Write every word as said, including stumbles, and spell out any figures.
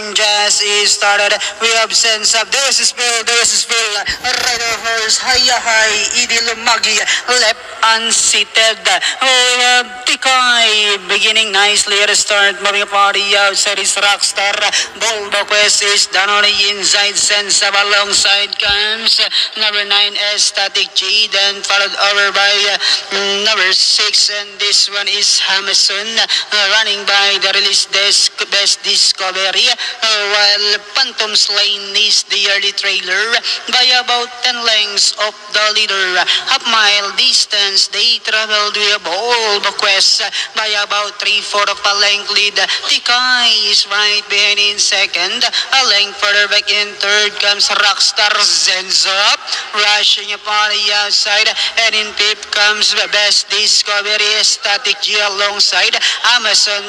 just is started. We have sense up. This is Bill. This is Bill. Rider horse. Haya high. Idi Lumagi. Left unseated. We have Tikay beginning nicely at the start. Moving a party outside is Rockstar. Bulbo Quest is down on the inside. Sense up alongside comes number nine Static G. Then followed over by uh, number six. And this one is Hamison. Uh, running by the release desk best discovery, uh, while Phantom's Lane is the early trailer by about ten lengths of the leader. Half mile distance they traveled with all the quest by about three four of a length lead. Tikay is right behind in second. A length further back in third comes Rockstar Zenzo up, rushing upon the outside, and in fifth comes the best discovery Static G alongside Amazon.